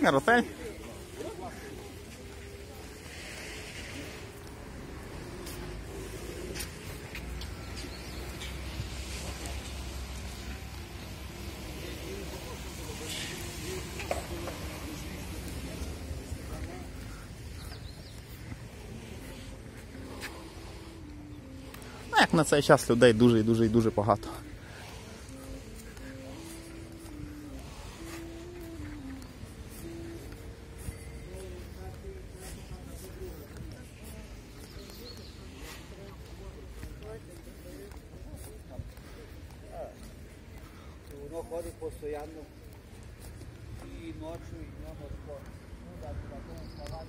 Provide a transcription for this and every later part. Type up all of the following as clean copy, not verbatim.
Ротель. Ну, як на цей час людей дуже і дуже і дуже багато. Воно ходить постійно і ночі, і днем ходить. Ну, так, в такому палаті.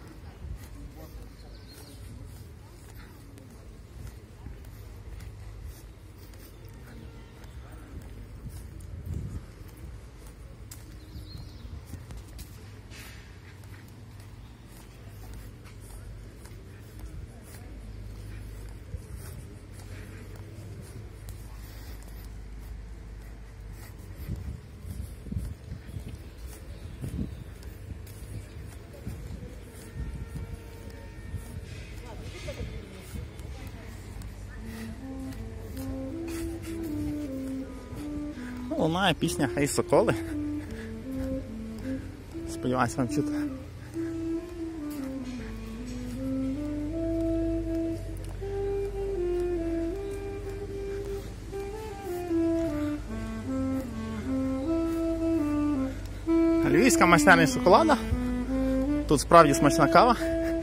Лунає пісня «Хей, соколи». Сподіваюсь, вам чути. Львівська майстерня шоколада. Тут справді смачна кава.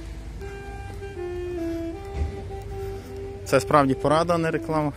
Це справді порада, а не реклама.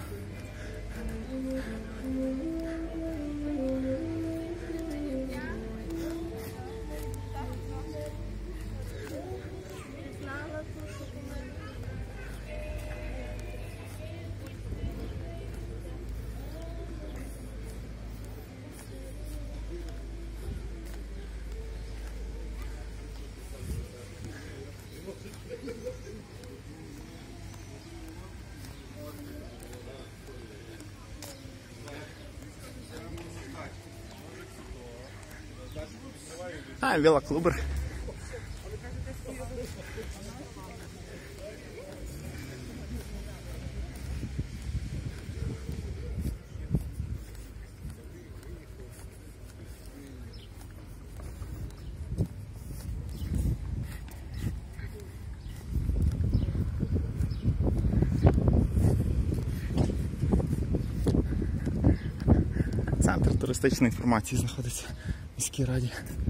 Віла Клубер. Центр туристичної інформації знаходиться в міській раді.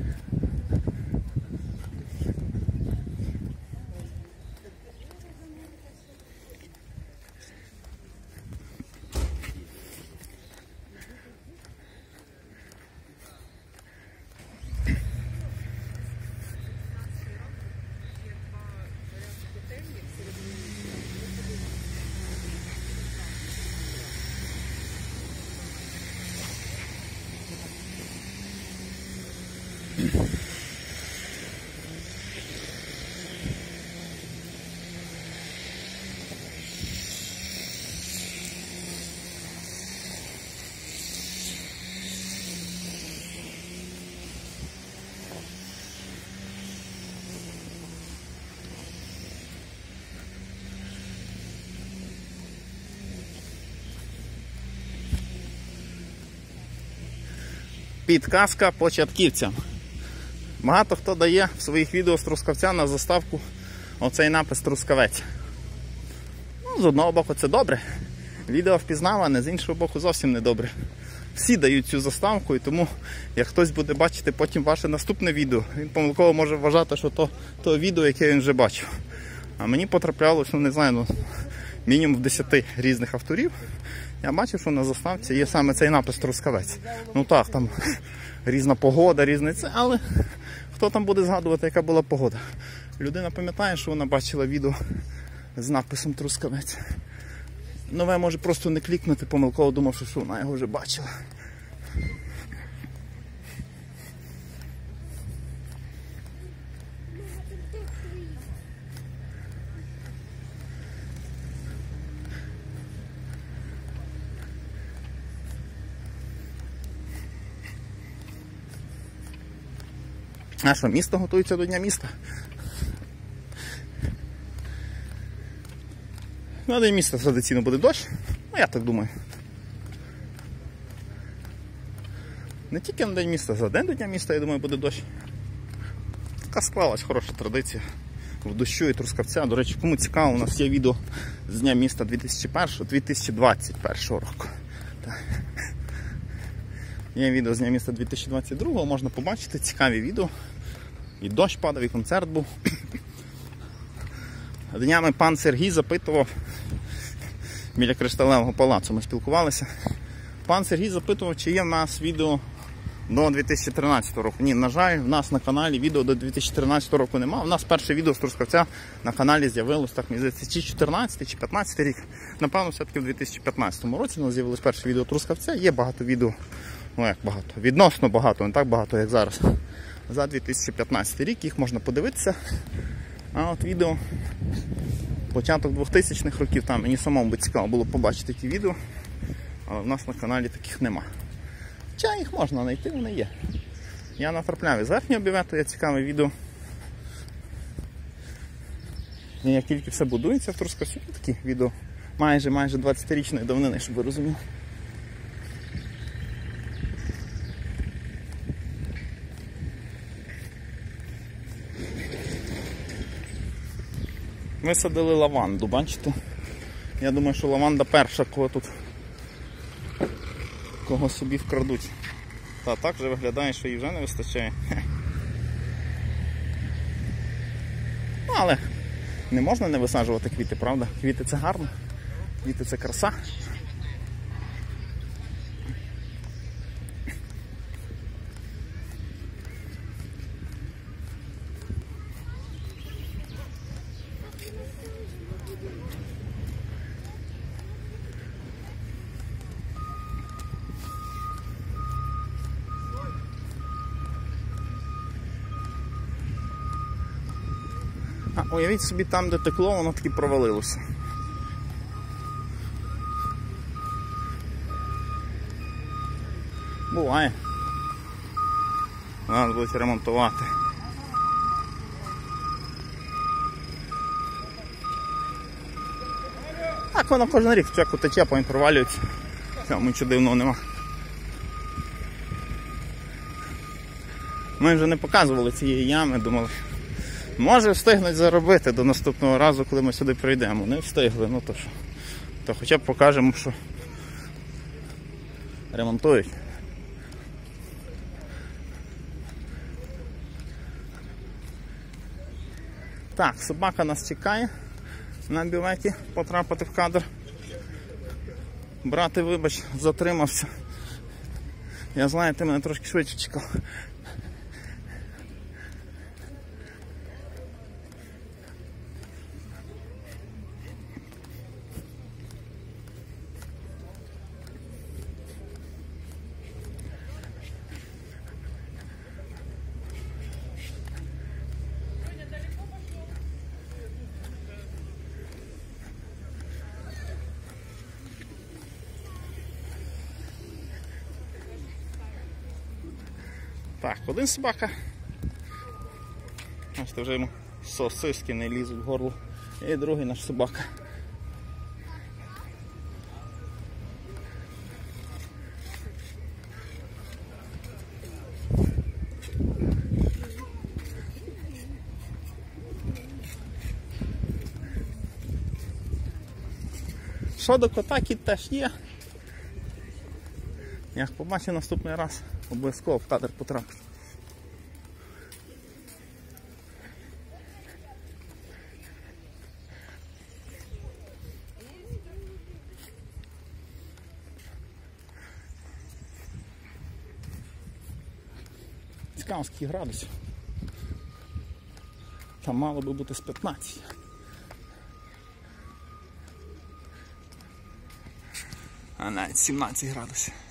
Підказка початківцям. Багато хто дає в своїх відео з Трускавця на заставку оцей напис «Трускавець». Ну, з одного боку це добре. Відео впізнаване, з іншого боку зовсім не добре. Всі дають цю заставку, і тому, як хтось буде бачити потім ваше наступне відео, він помилково може вважати, що то відео, яке він вже бачив. А мені потраплялося, ну не знаю, мінімум в 10 різних авторів. Я бачив, що на заставці є саме цей напис «Трускавець». Ну так, там різна погода, різне це, але хто там буде згадувати, яка була погода? Людина пам'ятає, що вона бачила відео з написом «Трускавець». Нове може просто не клікнути, помилково думавши, що вона його вже бачила. А що, місто готується до Дня міста? На День міста традиційно буде дощ, ну я так думаю. Не тільки на День міста, за день до Дня міста, я думаю, буде дощ. Така склалась хороша традиція в дощу і Трускавця. До речі, кому цікаво, у нас є відео з Дня міста 2021 року. Так. Є відео з Дня міста 2022, можна побачити цікаві відео. І дощ падав, і концерт був. Днями пан Сергій запитував, біля Кришталевого палацу ми спілкувалися. Пан Сергій запитував, чи є в нас відео до 2013 року. Ні, на жаль, в нас на каналі відео до 2013 року немає. У нас перше відео з Трускавця на каналі з'явилось, так мені здається, чи 14, чи 15 рік. Напевно, все-таки в 2015 році у нас з'явилось перше відео Трускавця. Є багато відео, ну як багато, відносно багато, не так багато, як зараз. За 2015 рік їх можна подивитися. А от відео початок 2000-х років, там мені самому би цікаво було побачити ті відео, але в нас на каналі таких нема. Хоча їх можна знайти, вони є. Я натрапляв із верхнього бювету, є цікаве відео. І як тільки все будується в Трускавці, такі відео майже 20-річної давнини, щоб ви розуміли. Висадили лаванду, бачите? Я думаю, що лаванда перша, кого собі вкрадуть. Та так же виглядає, що їй вже не вистачає. Ну, але не можна не висаджувати квіти, правда? Квіти це гарно, квіти це краса. А уявіть собі, там, де текло, воно таки провалилося. Буває. Треба будуть ремонтувати. Так воно кожен рік спочатку тече, потім провалюється. Цьому нічого дивного нема. Ми вже не показували цієї ями, думали, може встигнуть заробити до наступного разу, коли ми сюди прийдемо. Не встигли, ну то що. То хоча б покажемо, що ремонтують. Так, собака нас чекає на бюветі потрапити в кадр. Брате, вибач, затримався. Я знаю, ти мене трошки швидше чекав. Так, один собака. Бачите, вже йому сосиски не лізуть в горло. І другий наш собака. Що до кота, кіт теж є. Як побачу наступний раз, обов'язково в кадр потрапить. Цікаво, скільки градусів. Там мало би бути з 15. А навіть 17 градусів.